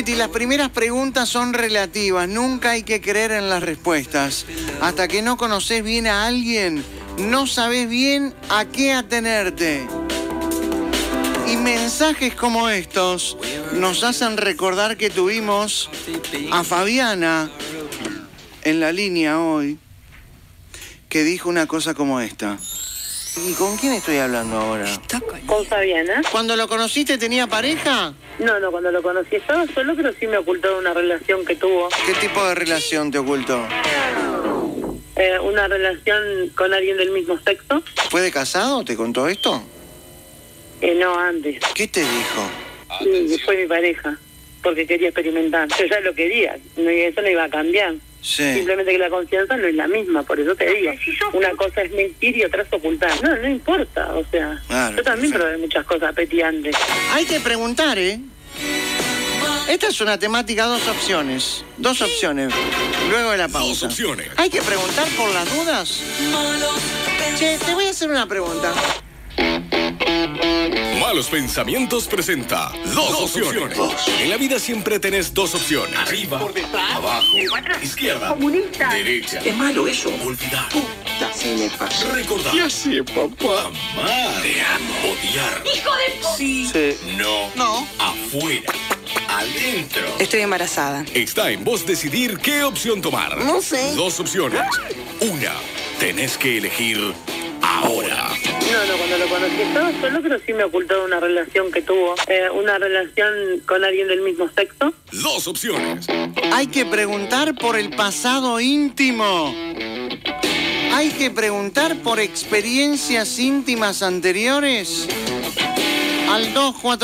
Betty, las primeras preguntas son relativas, nunca hay que creer en las respuestas. Hasta que no conoces bien a alguien, no sabes bien a qué atenerte. Y mensajes como estos nos hacen recordar que tuvimos a Fabiana en la línea hoy, que dijo una cosa como esta. ¿Y con quién estoy hablando ahora? Con Fabiana. ¿Cuando lo conociste tenía pareja? No, cuando lo conocí estaba solo, pero sí me ocultó una relación que tuvo. ¿Qué tipo de relación te ocultó? Una relación con alguien del mismo sexo. ¿Fue de casado? ¿Te contó esto? No, antes. ¿Qué te dijo? Y fue mi pareja, porque quería experimentar. Yo ya lo quería, eso no iba a cambiar. Sí. Simplemente que la confianza no es la misma, por eso te digo. Una cosa es mentir y otra es ocultar. No importa, o sea, Claro, yo también perfecto. probé muchas cosas petiantes. Hay que preguntar, ¿eh? Esta es una temática, dos opciones. Dos opciones, luego de la pausa. Dos opciones. Hay que preguntar por las dudas. Che, te voy a hacer una pregunta. Malos Pensamientos presenta Dos Opciones. En la vida siempre tenés dos opciones. Arriba, por detrás, abajo, izquierda, Comunista. derecha. Es malo eso. Olvidar, Se me pasó. recordar, Ya sé, papá. amar, te amo, odiar. ¡Hijo de Sí, Sí. no, afuera, adentro. Estoy embarazada. Está en vos decidir qué opción tomar. No sé. Dos opciones. Una, tenés que elegir ahora. No, cuando lo conocí estaba solo, pero sí me ocultó una relación que tuvo. Una relación con alguien del mismo sexo. Dos opciones. Hay que preguntar por el pasado íntimo. Hay que preguntar por experiencias íntimas anteriores. Al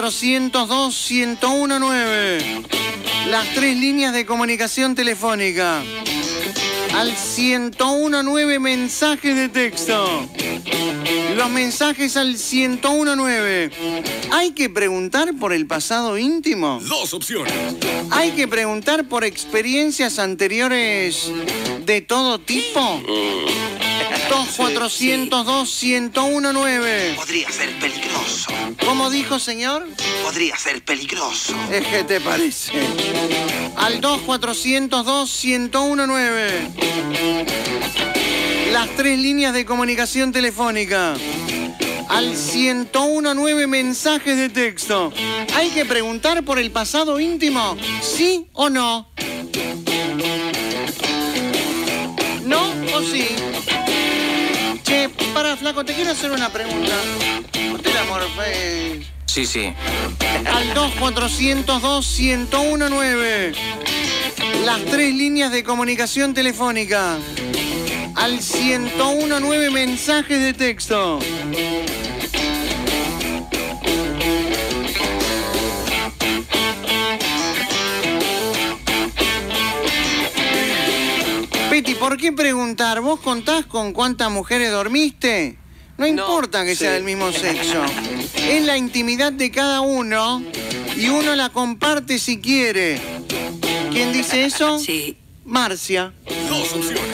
2402-1019. Las 3 líneas de comunicación telefónica. Al 1019 mensajes de texto. Los mensajes al 1019. ¿Hay que preguntar por el pasado íntimo? Dos opciones. ¿Hay que preguntar por experiencias anteriores de todo tipo? 2402-1019. Podría ser peligroso. ¿Cómo dijo, señor? Podría ser peligroso. ¿Qué te parece? Al 2402-1019. Las 3 líneas de comunicación telefónica. Al 1019 mensajes de texto. ¿Hay que preguntar por el pasado íntimo? ¿Sí o no? ¿No o sí? Che, para, flaco, te quiero hacer una pregunta. ¿Usted la morfé? Sí. Al 2402-1019. Las 3 líneas de comunicación telefónica. Al 1019 mensajes de texto. Peti, ¿por qué preguntar? ¿Vos contás con cuántas mujeres dormiste? No importa que sea del mismo sexo. Es la intimidad de cada uno y uno la comparte si quiere. ¿Quién dice eso? Sí. Dos Marcia. opciones.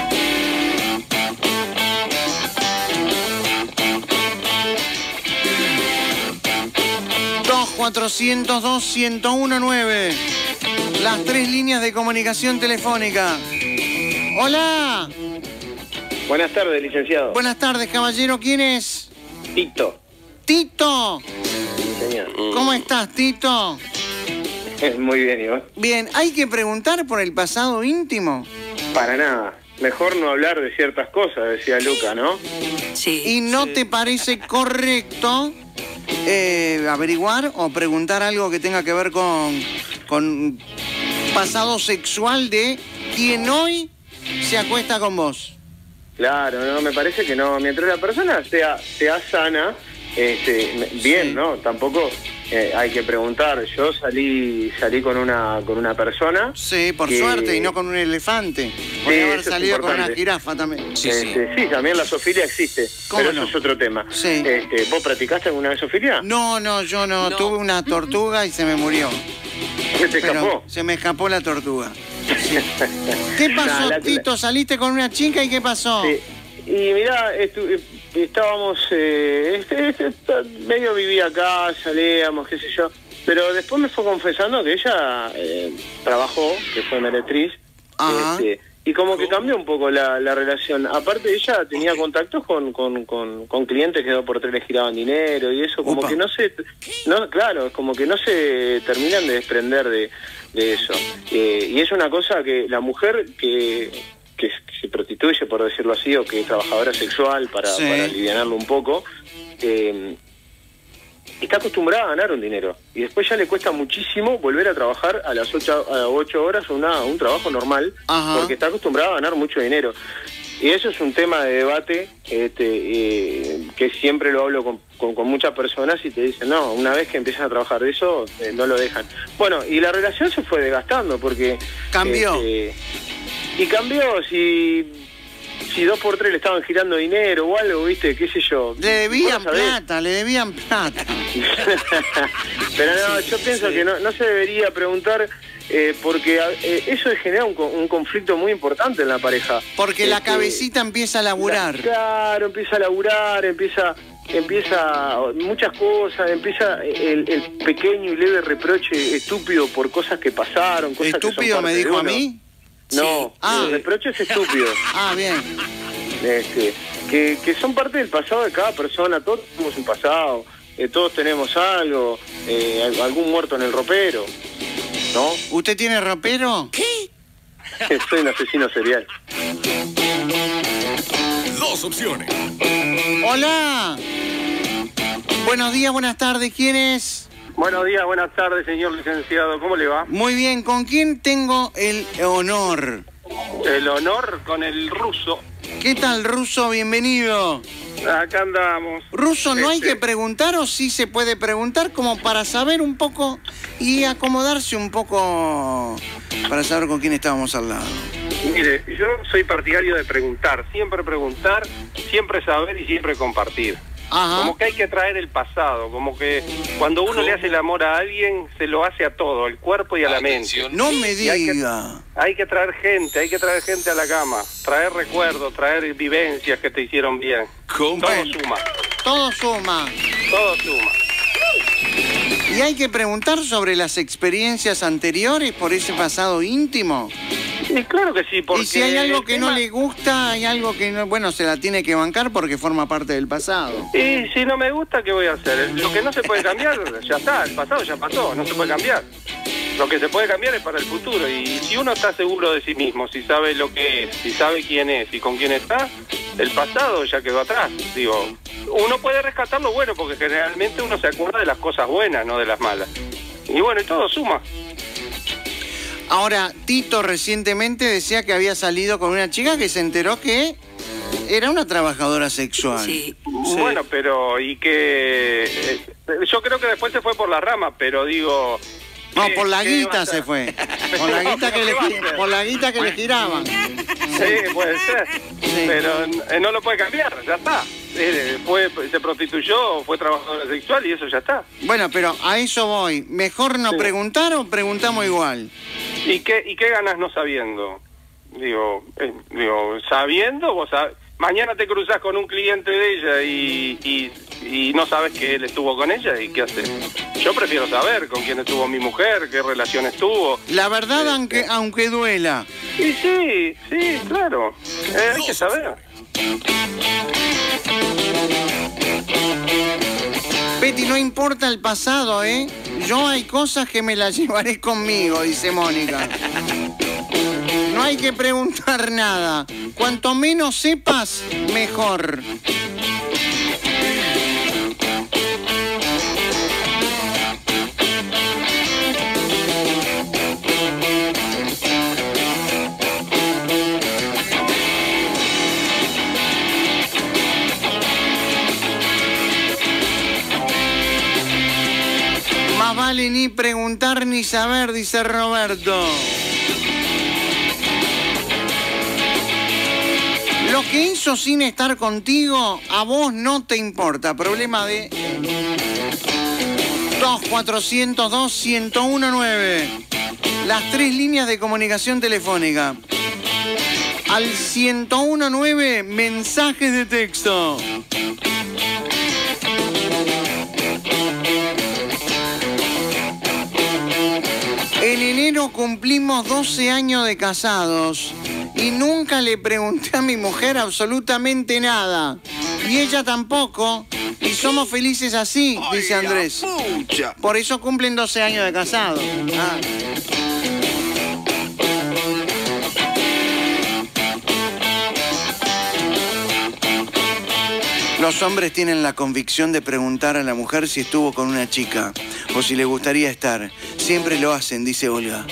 2402-1019. Las 3 líneas de comunicación telefónica. Hola. Buenas tardes, licenciado. Buenas tardes, caballero. ¿Quién es? Tito. Tito. Sí, señor. ¿Cómo estás, Tito? Muy bien, ¿y vos? Bien, ¿hay que preguntar por el pasado íntimo? Para nada. Mejor no hablar de ciertas cosas, decía Luca, ¿no? Sí. ¿Y no te parece correcto averiguar o preguntar algo que tenga que ver con pasado sexual de quien hoy se acuesta con vos? Claro, no, me parece que no. Mientras la persona sea sana, bien, Sí. ¿no? Tampoco hay que preguntar. Yo salí con una persona. Sí, por que- suerte, y no con un elefante. Podría haber eso es salido con una importante. jirafa también. Sí, también la zoofilia existe. ¿Cómo Pero no? eso es otro tema. Sí. ¿Vos practicaste alguna vez zoofilia? No, yo no. Tuve una tortuga y se me murió. ¿Qué te Pero escapó? se me escapó la tortuga. Sí. ¿Qué pasó, Nah, Tito? ¿Saliste con una chica y qué pasó? Sí. Y mirá, estábamos, medio vivía acá, salíamos, qué sé yo, Pero después me fue confesando que ella trabajó, que fue meretriz, Ajá. y como que cambió un poco la relación. Aparte ella tenía contactos con clientes que 2x3 les giraban dinero y eso, como Opa. que claro, como que no se terminan de desprender de eso. Y es una cosa que la mujer que se prostituye, por decirlo así, o que es trabajadora sexual para alivianarlo un poco, está acostumbrada a ganar un dinero y después ya le cuesta muchísimo volver a trabajar a las 8 horas un trabajo normal. Ajá. Porque está acostumbrada a ganar mucho dinero. Y eso es un tema de debate que siempre lo hablo con muchas personas y te dicen, no, una vez que empiezan a trabajar de eso, no lo dejan. Bueno, y la relación se fue desgastando porque... Cambió. Y cambió, si 2x3 le estaban girando dinero o algo, ¿viste? ¿Qué sé yo? Le debían plata. Pero no, yo pienso que no se debería preguntar, porque eso genera un conflicto muy importante en la pareja. Porque la cabecita empieza a laburar. Claro, empieza a laburar, empieza muchas cosas, empieza el pequeño y leve reproche estúpido por cosas que pasaron. Cosas ¿Estúpido me dijo a mí? No, el reproche es estúpido. Bien. Que son parte del pasado de cada persona. Todos tenemos un pasado, todos tenemos algo, algún muerto en el ropero, ¿no? ¿Usted tiene ropero? ¿Qué? Soy un asesino serial. Dos opciones. Hola. Buenos días, buenas tardes. ¿Quién es? Buenos días, buenas tardes, señor licenciado. ¿Cómo le va? Muy bien. ¿Con quién tengo el honor? El honor con el Ruso. ¿Qué tal, Ruso? Bienvenido. Acá andamos. Ruso, ¿no hay que preguntar o sí se puede preguntar como para saber un poco y acomodarse un poco para saber con quién estábamos al lado? Mire, yo soy partidario de preguntar, siempre saber y siempre compartir. Ajá. Como que hay que traer el pasado, como que cuando uno le hace el amor a alguien, se lo hace a todo, al cuerpo y a la mente. No me diga. Hay que traer gente a la cama, traer recuerdos, traer vivencias que te hicieron bien. ¿Cómo? Todo suma. Y hay que preguntar sobre las experiencias anteriores por ese pasado íntimo. Y claro que sí, porque... Y si hay algo que no le gusta, hay algo que no... Bueno, se la tiene que bancar porque forma parte del pasado. Y si no me gusta, ¿qué voy a hacer? Lo que no se puede cambiar, ya está, el pasado ya pasó, no se puede cambiar. Lo que se puede cambiar es para el futuro. Y si uno está seguro de sí mismo, si sabe lo que es, si sabe quién es y con quién está, el pasado ya quedó atrás. Digo, uno puede rescatar lo bueno, porque generalmente uno se acuerda de las cosas buenas, no de las malas. Y bueno, y todo suma. Ahora, Tito recientemente decía que había salido con una chica que se enteró que era una trabajadora sexual. Sí. Bueno, pero y que... yo creo que después se fue por la rama, pero digo... No, por la guita se fue. Por la guita que le giraban. Sí, puede ser. Sí. Pero no lo puede cambiar, ya está. Se prostituyó, fue trabajadora sexual y eso ya está. Bueno, pero a eso voy. ¿Mejor no preguntar o preguntamos igual? ¿Y qué ganas no sabiendo? Digo, sabiendo, vos mañana te cruzás con un cliente de ella y no sabes que él estuvo con ella, ¿y qué haces? Yo prefiero saber con quién estuvo mi mujer, qué relación estuvo. La verdad, aunque duela. Y sí, claro. Hay que saber. Betty, no importa el pasado, ¿eh? Yo hay cosas que me las llevaré conmigo, dice Mónica. No hay que preguntar nada. Cuanto menos sepas, mejor. Más vale ni preguntar ni saber, dice Roberto. Lo que hizo sin estar contigo, a vos no te importa. Problema de 2402-1019. Las 3 líneas de comunicación telefónica. Al 1019, mensajes de texto. En enero cumplimos 12 años de casados y nunca le pregunté a mi mujer absolutamente nada. Y ella tampoco. Y somos felices así, dice Andrés. Por eso cumplen 12 años de casados. Ah. Los hombres tienen la convicción de preguntar a la mujer si estuvo con una chica o si le gustaría estar. Siempre lo hacen, dice Olga.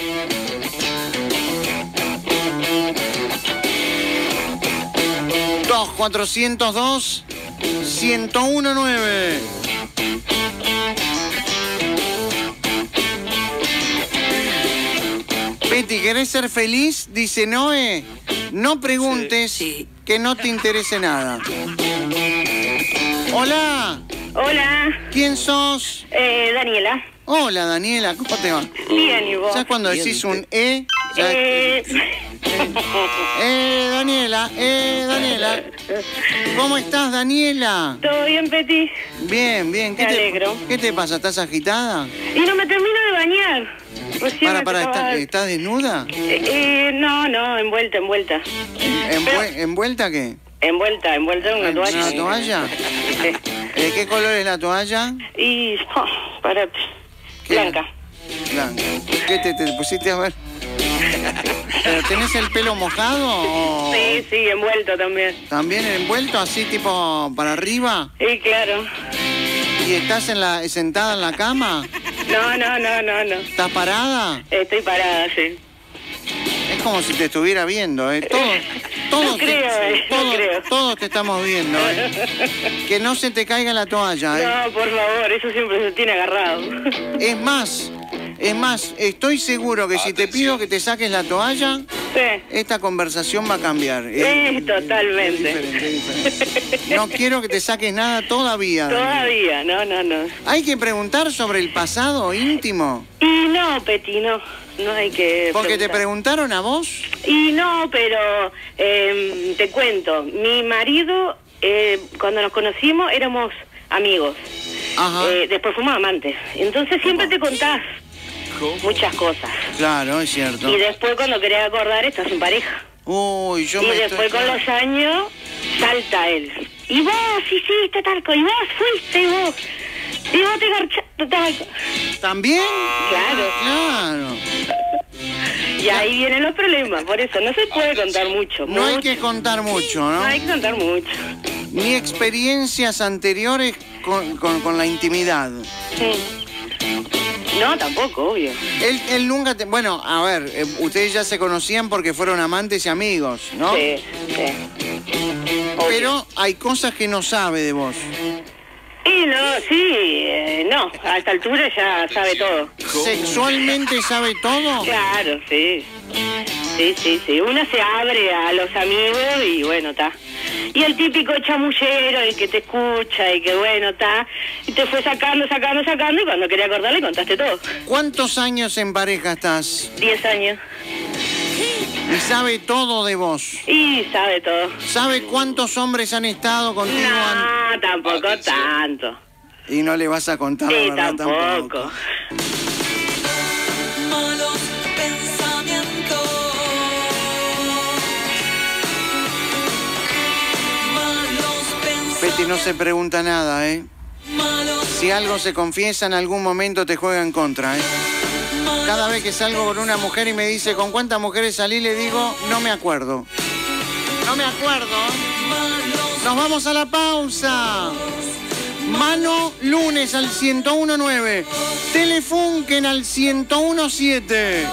$402-1019. Betty, ¿querés ser feliz? Dice Noé. No preguntes que no te interese nada. Hola. Hola. ¿Quién sos? Daniela. Hola, Daniela. ¿Cómo te va? Bien, ¿y vos? ¿Sabes cuando decís un Daniela, Daniela. ¿Cómo estás, Daniela? ¿Todo bien, Peti? Bien, bien. Me alegro. ¿Qué te pasa? ¿Estás agitada? Y no me termino de bañar. ¿Estás desnuda? No, envuelta. ¿Envuelta qué? Envuelta en una toalla. ¿Una toalla? ¿De qué color es la toalla? Y... párate. Blanca. Blanca. ¿Qué te pusiste a ver? ¿Pero tenés el pelo mojado o...? Sí, envuelto también. ¿También envuelto así tipo para arriba? Sí, claro. ¿Y estás sentada en la cama? No. ¿Estás parada? Estoy parada, sí. Es como si te estuviera viendo, ¿eh? No creo. Todos te estamos viendo, ¿eh? Que no se te caiga la toalla, ¿eh? No, por favor, eso siempre se tiene agarrado. Es más, estoy seguro que si te pido que te saques la toalla, esta conversación va a cambiar. Totalmente. Es diferente. No quiero que te saques nada todavía. Todavía, no. ¿Hay que preguntar sobre el pasado íntimo? Y no, Peti, no hay que ¿Porque te preguntaron a vos? Y no, pero te cuento, mi marido, cuando nos conocimos éramos amigos. Ajá. Después fuimos amantes. Entonces siempre te contás muchas cosas. Claro, es cierto. Y después cuando querés acordar estás en pareja. Uy, y después con los años salta él. Y vos hiciste talco, y vos fuiste, y vos te garchaste talco. ¿También? Claro. Y ahí vienen los problemas, por eso no se puede contar mucho. No hay que contar mucho, ¿no? No hay que contar mucho. Ni experiencias anteriores con la intimidad. No, tampoco, obvio. Él nunca te... Bueno, a ver, ustedes ya se conocían porque fueron amantes y amigos, ¿no? Sí. Pero hay cosas que no sabe de vos. Y no, a esta altura ya sabe todo. ¿Sexualmente sabe todo? Claro, sí. Sí. Uno se abre a los amigos y bueno, está. Y el típico chamullero, el que te escucha y que bueno, está. Y te fue sacando y cuando quería acordar le contaste todo. ¿Cuántos años en pareja estás? 10 años. ¿Y sabe todo de vos? Y sabe todo. ¿Sabe cuántos hombres han estado contigo? No, tampoco tanto. Y no le vas a contar la verdad tampoco. Malos pensamientos. Betty no se pregunta nada, ¿eh? Si algo se confiesa, en algún momento te juega en contra, ¿eh? Cada vez que salgo con una mujer y me dice ¿con cuántas mujeres salí? Le digo, no me acuerdo. No me acuerdo. Nos vamos a la pausa. Mano lunes al 101.9. Telefunken al 101.7.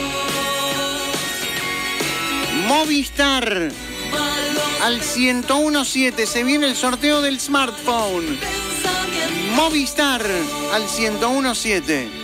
Movistar al 101.7. Se viene el sorteo del smartphone. Movistar al 101.7.